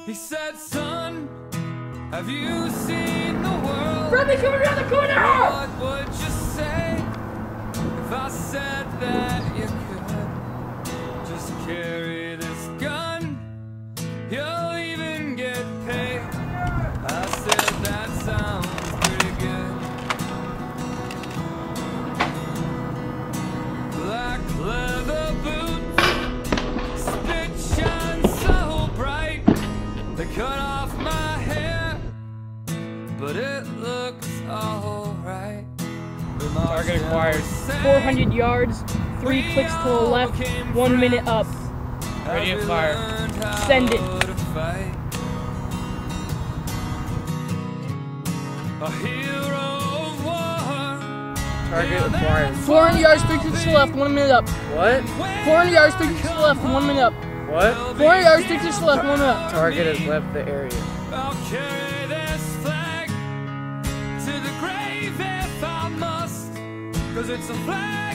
He said, son, have you seen the world? Bradley, coming around the corner! What would you say if I said that you could just carry this gun? You'll even get paid. I said that sounds pretty good. Black leather boots, spit shine so bright. They cut off my hair, but it looks alright. Target acquired. 400 yards, 3 clicks to the left, 1 minute up. Ready to fire. Send it. A hero of war. Target acquired. 400 yards, 3 clicks to the left, 1 minute up. What? 400 yards, 3 clicks to the left, 1 minute up. What? 400 yards, 3 clicks to the left, 1 minute up. Target has left the area. I'll carry this flag to the grave if I must, 'cause it's a flag